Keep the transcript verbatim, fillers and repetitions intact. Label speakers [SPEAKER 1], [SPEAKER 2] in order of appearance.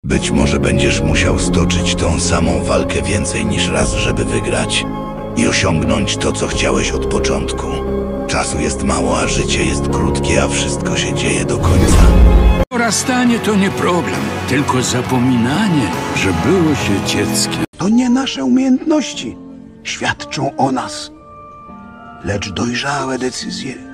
[SPEAKER 1] Być może będziesz musiał stoczyć tą samą walkę więcej niż raz, żeby wygrać i osiągnąć to, co chciałeś od początku. Czasu jest mało, a życie jest krótkie, a wszystko się dzieje do końca.
[SPEAKER 2] Dorastanie to nie problem, tylko zapominanie, że było się dzieckiem.
[SPEAKER 3] To nie nasze umiejętności świadczą o nas, lecz dojrzałe decyzje.